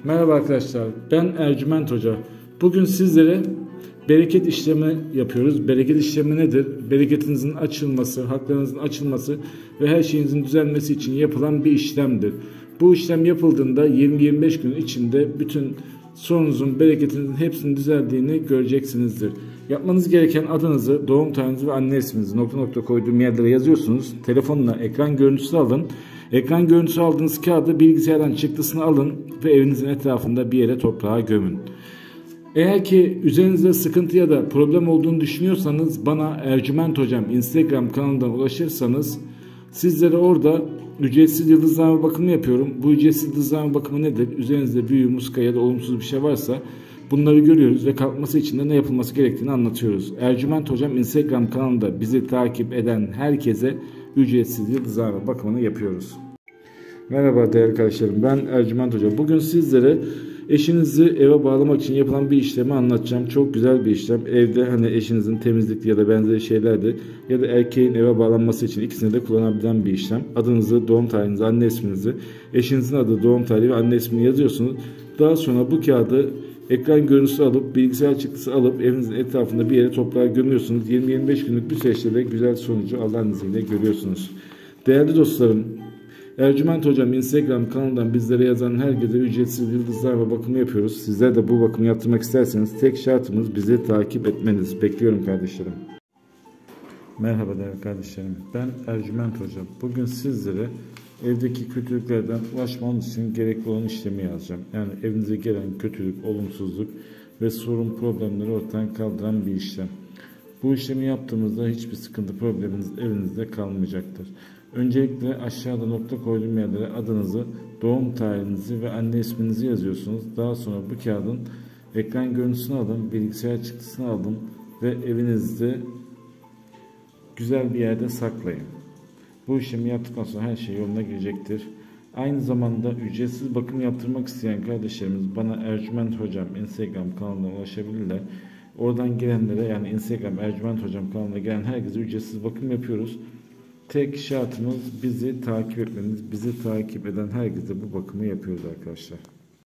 Merhaba arkadaşlar, ben Ercüment Hoca. Bugün sizlere bereket işlemi yapıyoruz. Bereket işlemi nedir? Bereketinizin açılması, haklarınızın açılması ve her şeyinizin düzelmesi için yapılan bir işlemdir. Bu işlem yapıldığında 20-25 gün içinde bütün sorununuzun, bereketinizin hepsinin düzeldiğini göreceksinizdir. Yapmanız gereken adınızı, doğum tarihinizi ve anne isminizi nokta koyduğum yerlere yazıyorsunuz. Telefonla ekran görüntüsü alın. Ekran görüntüsü aldığınız kağıdı bilgisayardan çıktısını alın ve evinizin etrafında bir yere toprağa gömün. Eğer ki üzerinizde sıkıntı ya da problem olduğunu düşünüyorsanız bana Ercüment Hocam Instagram kanalından ulaşırsanız sizlere orada ücretsiz yıldızlama bakımı yapıyorum. Bu ücretsiz yıldızlama bakımı nedir? Üzerinizde büyü, muska ya da olumsuz bir şey varsa bunları görüyoruz ve kalkması için de ne yapılması gerektiğini anlatıyoruz. Ercüment Hocam Instagram kanalında bizi takip eden herkese ücretsiz yıldızlama bakımını yapıyoruz. Merhaba değerli arkadaşlarım, ben Ercüment Hoca. Bugün sizlere eşinizi eve bağlamak için yapılan bir işlemi anlatacağım. Çok güzel bir işlem. Evde hani eşinizin temizlikte ya da benzeri şeylerde ya da erkeğin eve bağlanması için ikisini de kullanabilen bir işlem. Adınızı, doğum tarihinizi, anne isminizi, eşinizin adı, doğum tarihi ve anne ismini yazıyorsunuz. Daha sonra bu kağıdı ekran görüntüsü alıp, bilgisayar çıktısı alıp evinizin etrafında bir yere toprağa gömüyorsunuz. 20-25 günlük bir süreçte de güzel sonucu Allah'ın izniyle görüyorsunuz. Değerli dostlarım, Ercüment Hocam Instagram kanalından bizlere yazan herkese ücretsiz yıldızlama bakımı yapıyoruz. Sizler de bu bakımı yaptırmak isterseniz tek şartımız bizi takip etmeniz. Bekliyorum kardeşlerim. Merhaba değerli kardeşlerim. Ben Ercüment Hocam. Bugün sizlere evdeki kötülüklerden ulaşmanız için gerekli olan işlemi yazacağım. Yani evinize gelen kötülük, olumsuzluk ve sorun, problemleri ortadan kaldıran bir işlem. Bu işlemi yaptığımızda hiçbir sıkıntı, probleminiz evinizde kalmayacaktır. Öncelikle aşağıda nokta koyduğum yerlere adınızı, doğum tarihinizi ve anne isminizi yazıyorsunuz. Daha sonra bu kağıdın ekran görüntüsünü alın, bilgisayar çıktısını alın ve evinizde güzel bir yerde saklayın. Bu işlemi yaptıktan sonra her şey yoluna girecektir. Aynı zamanda ücretsiz bakım yaptırmak isteyen kardeşlerimiz bana Ercüment Hocam Instagram kanalına ulaşabilirler. Oradan gelenlere, yani Instagram Ercüment Hocam kanalına gelen herkese ücretsiz bakım yapıyoruz. Tek şartımız bizi takip etmeniz. Bizi takip eden herkese bu bakımı yapıyoruz arkadaşlar.